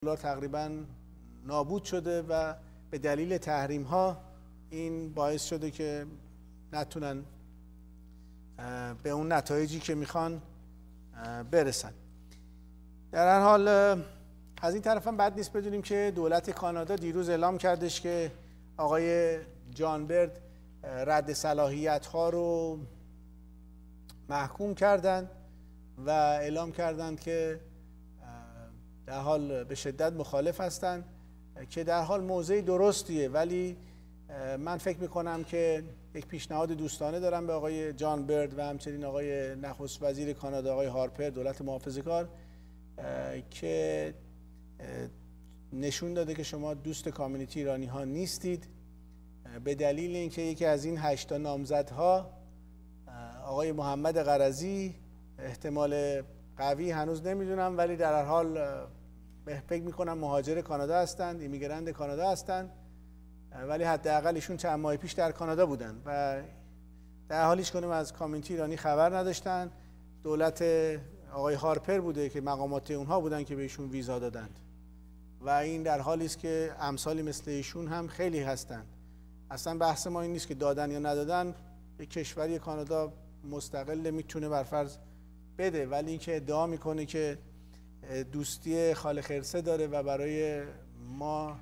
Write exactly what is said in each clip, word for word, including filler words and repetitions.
دلار تقریبا نابود شده و به دلیل تحریم ها این باعث شده که نتونن به اون نتایجی که میخوان برسن. در هر حال از این طرف هم بد نیست بدونیم که دولت کانادا دیروز اعلام کردش که آقای جان برد رد صلاحیت ها رو محکوم کردن و اعلام کردند که در حال به شدت مخالف هستند، که در حال موضع درستیه، ولی من فکر میکنم که یک پیشنهاد دوستانه دارم به آقای جان برد و همچنین آقای نخست وزیر کانادا آقای هارپر دولت محافظه‌کار که نشون داده که شما دوست کامیونیتی ایرانی ها نیستید به دلیل اینکه یکی از این هشت نامزدها آقای محمد قرضی احتمال قوی هنوز نمیدونم، ولی در هر حال فکر میکنم مهاجر کانادا هستند، ایمیگرند کانادا هستند، ولی حداقل ایشون چند ماه پیش در کانادا بودن و در حال هیچ کنم از کامیونیتی ایرانی خبر نداشتن. دولت آقای هارپر بوده که مقامات اونها بودن که به ایشون ویزا دادند و این در حالی است که امثالی مثل ایشون هم خیلی هستند. اصلا بحث ما این نیست که دادن یا ندادن، یک کشوری کانادا مستقل میتونه برفرض بده، ولی اینکه ادعا میکنه که دوستی خال خرسه داره و برای ما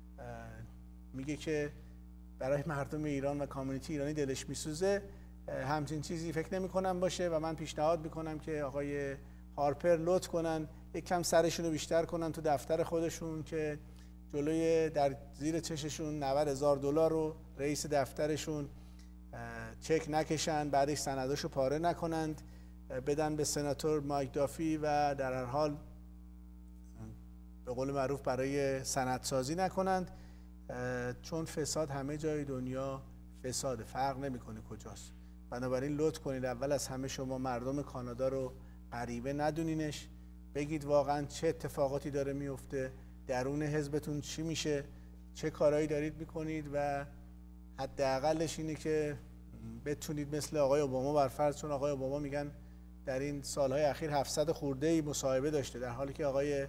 میگه که برای مردم ایران و کامیونیتی ایرانی دلش میسوزه، همچین چیزی فکر نمی کنم باشه و من پیشنهاد میکنم که آقای هارپر لطف کنن یک کم سرشون رو بیشتر کنن تو دفتر خودشون که جلوی در زیر چششون نود هزار دلار رو رئیس دفترشون چک نکشن، بعدش سنداشو پاره نکنند، بدن به سناتور مایک دافی و در هر حال به قول معروف برای سندسازی نکنند، چون فساد همه جای دنیا فساده، فرق نمیکنه کجاست. بنابراین لطف کنید اول از همه شما مردم کانادا رو غریبه ندونینش، بگید واقعا چه اتفاقاتی داره میفته، درون حزبتون چی میشه، چه کارهایی دارید میکنید و حداقلش اینه که بتونید مثل آقای اوباما برفرض، چون آقای اوباما میگن در این سالهای اخیر هفتصد خورده‌ای مصاحبه داشته، در حالی که آقای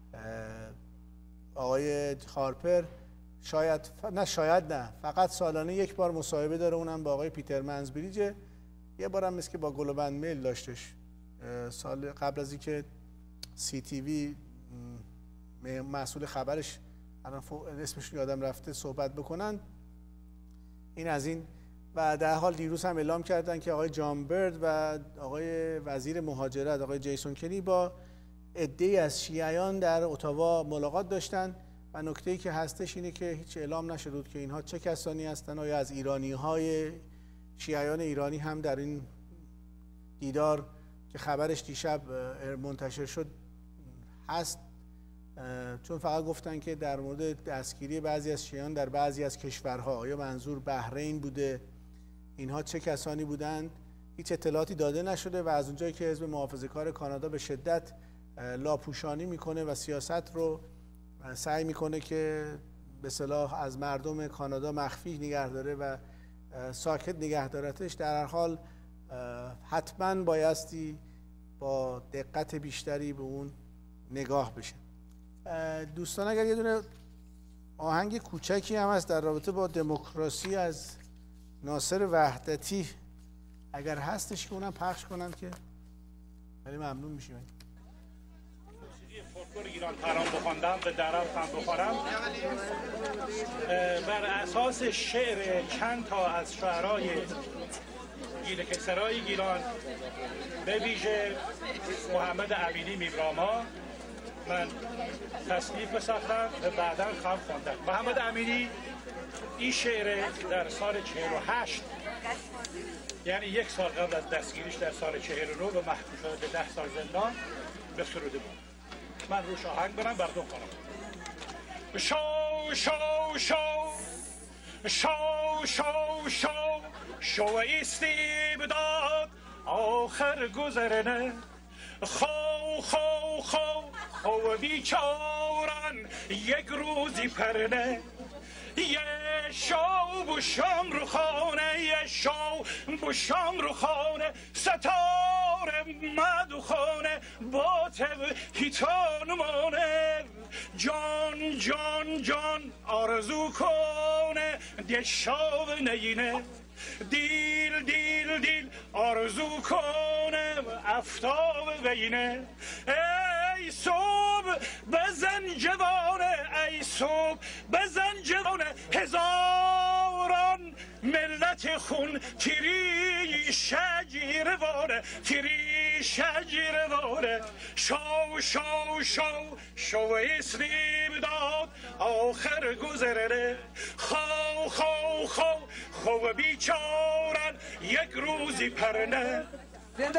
آقای هارپر شاید نه شاید نه فقط سالانه یک بار مصاحبه داره، اونم با آقای پیتر منزبریج، یه بارم مثل که با گلوبند میل داشتش سال قبل از اینکه سی تی وی مسئول خبرش الان اسمش یادم رفته صحبت بکنن. این از این. و در حال دیروز هم اعلام کردن که آقای جان برد و آقای وزیر مهاجرت آقای جیسون کنی با عده‌ای از شیعیان در اتاوا ملاقات داشتن و نکته‌ای که هستش اینه که هیچ اعلام نشده بود که اینها چه کسانی هستن، آیا از ایرانی‌های شیعیان ایرانی هم در این دیدار که خبرش دیشب منتشر شد هست، چون فقط گفتن که در مورد دستگیری بعضی از شیعیان در بعضی از کشورها، آیا منظور بحرین بوده، اینها چه کسانی بودند، هیچ اطلاعاتی داده نشده و از اونجایی که حزب محافظه‌کار کانادا به شدت لاپوشانی میکنه و سیاست رو سعی میکنه که به اصطلاح از مردم کانادا مخفی نگه داره و ساکت نگه دارتش، در هر حال حتما بایستی با دقت بیشتری به اون نگاه بشه. دوستان اگر یه دونه آهنگ کوچکی هم هست در رابطه با دموکراسی از ناصر وحدتی اگر هستش که اونم پخش کنن که خیلی ممنون میشیم. فولکلور ایران تران بخواندم به درم هم بخورم بر اساس شعر چند تا از شعرهای گیل کسرای گیلان به ویژه محمد امینی میبراما من تصنیف بساختم و بعدا خواهم خواندم. محمد امینی این شعر در سال چهل و هشت یعنی یک سال قبل از دستگیریش در سال چهل و نه و محکوم شده به ده سال زندان به سروده بود. من روش آهنگ برم بردم کنم. شو شو شو شو شو شو شو استبداد آخر گذرنه خو خو خو خو بیچارن یک روزی پرنه یه شو بوشام رو خانه یه شو بوشام رو خانه ستاره مدخانه باطب هیتانمانه جان جان جان آرزو کنه دشاو نینه دیل دیل دیل آرزو کنه افتاب وینه ای صبح بزن جوانه ای صبح بزن جوانه هزاران ملت خون تیری شجیرواره تیری شجیرواره شو شو شو شو اسلیم داد آخر گذره خو خو خو خو بیچارن یک روزی پرنه بله.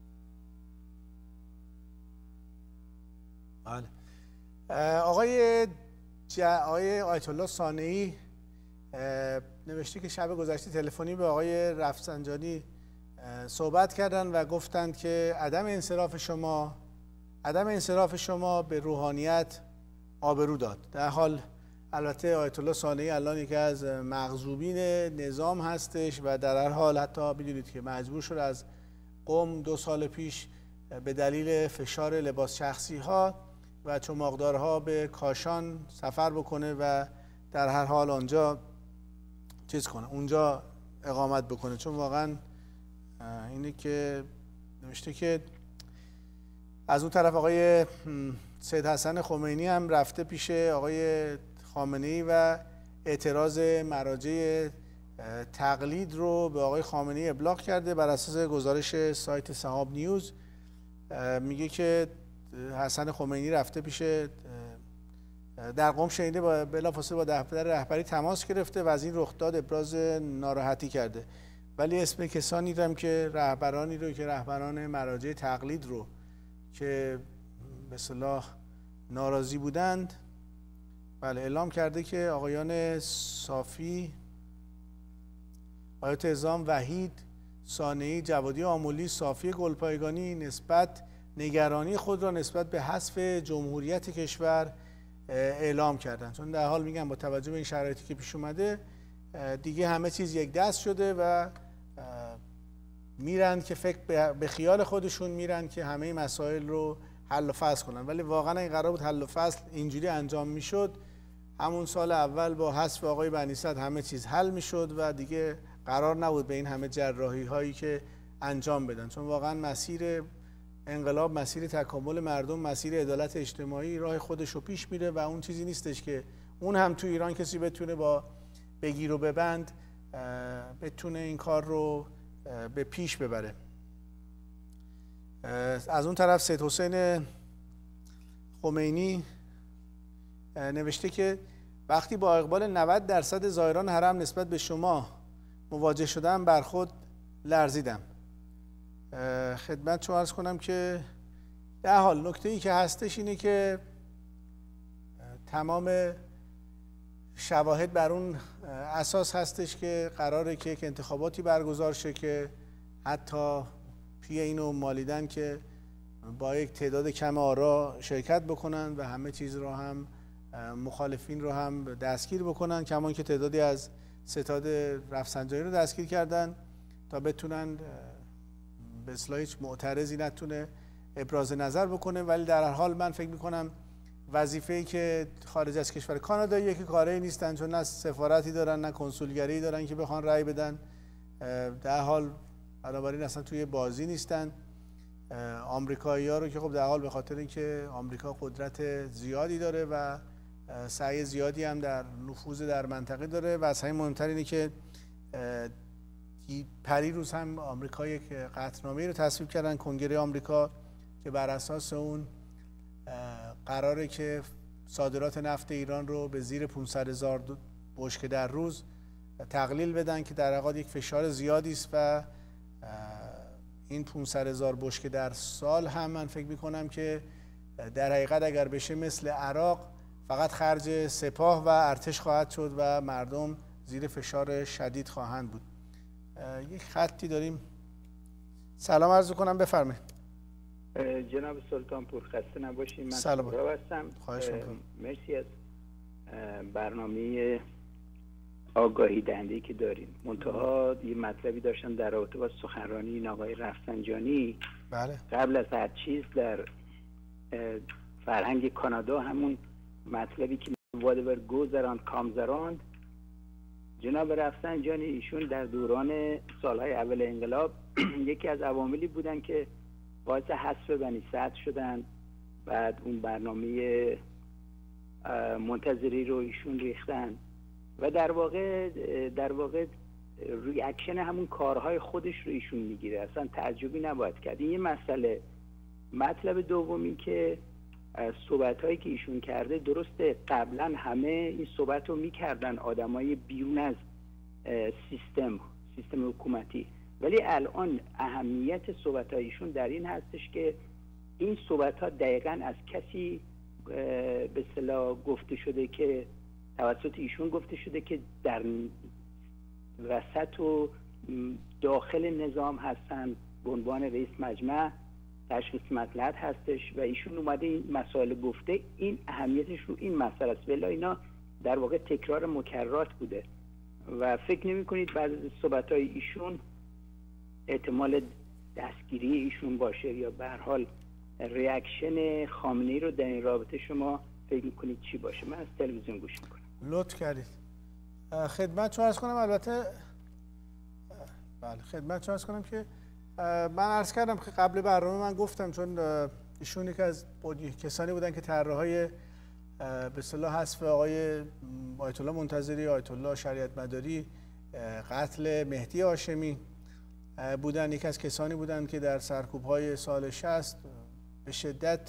آقای ج... آقای آیت الله صانعی نوشته که شب گذشته تلفنی به آقای رفسنجانی صحبت کردن و گفتند که عدم انصراف شما عدم انصراف شما به روحانیت آبرو داد. در حال البته آیت الله صانعی الان یکی از مغضوبین نظام هستش و در هر حال حتی بدونید که مجبور شد از قم دو سال پیش به دلیل فشار لباس شخصی ها و چماقدارها به کاشان سفر بکنه و در هر حال آنجا چیز کنه اونجا اقامت بکنه، چون واقعا اینه که نوشته که از اون طرف آقای سید حسن خمینی هم رفته پیش آقای خامنه‌ای و اعتراض مراجع تقلید رو به آقای خامنه‌ای ابلاغ کرده. بر اساس گزارش سایت سحاب نیوز میگه که حسن خمینی رفته پیش در قم شنیده با بلافاصله با دفتر رهبری تماس گرفته و از این رخداد ابراز ناراحتی کرده، ولی اسم کسانی هم که رهبرانی رو که رهبران مراجع تقلید رو که به اصطلاح ناراضی بودند بله اعلام کرده که آقایان صافی، آیت اعظام، وحید، صانعی، جوادی آملی، صافی گلپایگانی نسبت نگرانی خود را نسبت به حذف جمهوریت کشور اعلام کردن، چون در حال میگم با توجه به این شرایطی که پیش اومده دیگه همه چیز یک دست شده و میرن که فکر به خیال خودشون میرن که همه مسائل رو حل و فصل کنن، ولی واقعا این قرار بود حل و فصل اینجوری انجام میشد همون سال اول با حذف آقای بنی صدر همه چیز حل میشد و دیگه قرار نبود به این همه جراحی هایی که انجام بدن، چون واقعا مسیر انقلاب، مسیر تکامل مردم، مسیر عدالت اجتماعی راه خودش رو پیش میره و اون چیزی نیستش که اون هم تو ایران کسی بتونه با بگیر و ببند بتونه این کار رو به پیش ببره. از اون طرف سید حسین خمینی نوشته که وقتی با اقبال نود درصد زائران حرم نسبت به شما مواجه شدم بر خود لرزیدم. خدمت شما عرض کنم که در حال نکته ای که هستش اینه که تمام شواهد بر اون اساس هستش که قراره که یک انتخاباتی برگزار شه که حتی پی اینو مالیدن که با یک تعداد کم آرا شرکت بکنن و همه چیز رو هم مخالفین رو هم دستگیر بکنن، کمان که تعدادی از ستاد رفسنجانی رو دستگیر کردن تا بتونن به اصطلاح هیچ معترضی نتونه ابراز نظر بکنه. ولی در هر حال من فکر میکنم وظیفه‌ای که خارج از کشور کانادایی که کاری نیستن، چون نه سفارتی دارن نه کنسولگری دارن که بخوان رأی بدن، در حال بنابراین اصلا توی بازی نیستن. آمریکایی‌ها رو که خب در حال به خاطر اینکه آمریکا قدرت زیادی داره و سعی زیادی هم در نفوذ در منطقه داره و از همین مهمتر اینه که پری روز هم آمریکا یک قطعنامه‌ای رو تصویب کردن، کنگره آمریکا، که بر اساس اون قراره که صادرات نفت ایران رو به زیر پانصد هزار بشکه در روز تقلیل بدن که در حقیقت یک فشار زیادی است و این پانصد هزار بشکه در سال هم من فکر می‌کنم که در حقیقت اگر بشه مثل عراق فقط خرج سپاه و ارتش خواهد شد و مردم زیر فشار شدید خواهند بود. یک خطی داریم. سلام عرض کنم، بفرمایید. جناب سلطانپور خسته نباشید. من سلام هستم. خواهش می‌کنم. مرسی از برنامه آگاهی دهنده که داریم. منتها یه مطلبی داشتم در رابطه با سخنرانی این آقای رفسنجانی. بله. قبل از هر چیز در فرهنگ کانادا همون مطلبی که whatever goes around comes around، جناب رفسنجانی ایشون در دوران سالهای اول انقلاب یکی از عواملی بودن که باعث حذف بنی سعد شدن. بعد اون برنامه منتظری رو ایشون ریختن و در واقع در واقع ریاکشن همون کارهای خودش رو ایشون میگیره. اصلا تعجبی نباید کرد. این یه مسئله. مطلب دومی که صحبت‌هایی که ایشون کرده، درسته قبلا همه این صحبت رو میکردن آدمای بیرون از سیستم سیستم حکومتی، ولی الان اهمیت صحبت‌های ایشون در این هستش که این صحبت‌ها دقیقاً از کسی به اصطلاح گفته شده که توسط ایشون گفته شده که در وسط و داخل نظام هستن، به عنوان رئیس مجمع تشخیص مصلحت هستش و ایشون اومده این مسائل گفته. این اهمیتش رو این مسئله است، ولی اینا در واقع تکرار مکررات بوده و فکر نمی کنید بعد از صحبت‌های ایشون احتمال دستگیری ایشون باشه یا به هر حال ریاکشن خامنه‌ای رو در این رابطه شما فکر می‌کنید چی باشه؟ من از تلویزیون گوش می‌کنم. لطف کردید. خدمتتون عرض کنم، البته بله خدمتتون عرض کنم که من عرض کردم که قبل برنامه من گفتم، چون ایشون یکی از کسانی بودن که طرح‌های به اصطلاح حذف آقای آیت الله منتظری، آیت الله شریعت مداری، قتل مهدی هاشمی بودن، یکی از کسانی بودن که در سرکوب‌های سال شصت به شدت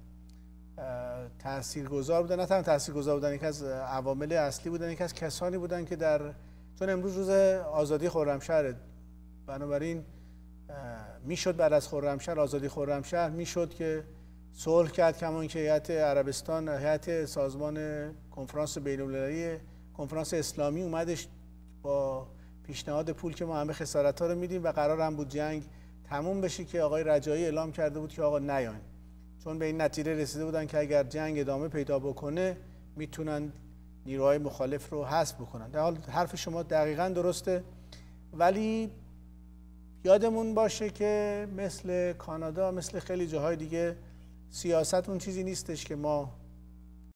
تاثیرگذار بودن. نه تنها تاثیرگذار بودن، یکی از عوامل اصلی بودن، یکی از کسانی بودن که در چون امروز روز آزادی خرمشهر، بنابراین میشد بعد از خرمشهر، آزادی خرمشهر، میشد که صلح کرد، کما اینکه هیئت عربستان، هیئت سازمان کنفرانس بین‌المللی کنفرانس اسلامی اومدش با پیشنهاد پول که ما همه خسارت‌ها رو میدیم و قرار هم بود جنگ تموم بشه، که آقای رجایی اعلام کرده بود که آقا نیاین، چون به این نتیجه رسیده بودن که اگر جنگ ادامه پیدا بکنه میتونن نیروهای مخالف رو حذف بکنن. در حال حرف شما دقیقاً درسته، ولی یادمون باشه که مثل کانادا، مثل خیلی جاهای دیگه، سیاست اون چیزی نیستش که ما